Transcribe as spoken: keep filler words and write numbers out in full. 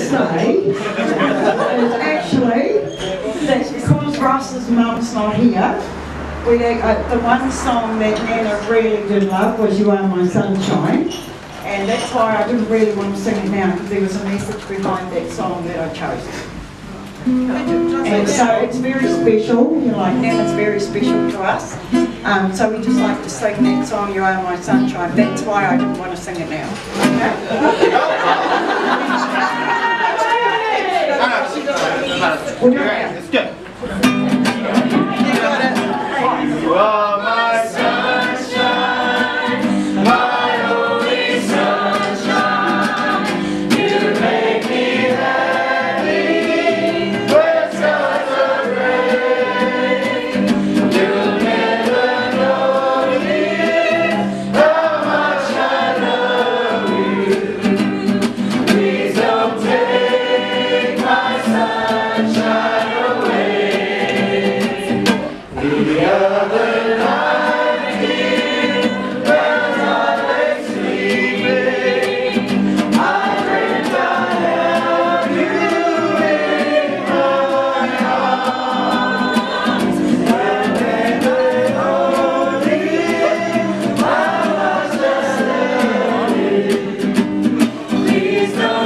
say is actually that because Russ's mum's not here, we, uh, the one song that Nana really did love was You Are My Sunshine, and that's why I didn't really want to sing it now, because there was a message behind that song that I chose. And so it's very special, you know, like Nana's very special to us. Um, so we just like to sing that song, You Are My Sunshine. That's why I didn't want to sing it now. Okay? Let's go. You are my sunshine, my only sunshine. You make me happy when skies are gray. You'll never know me, how much I love you. Please don't take my sunshine away. The other night, dear, when I lay sleeping, I dreamt I held you in my arms. And then I hold you, I was just learning. Please don't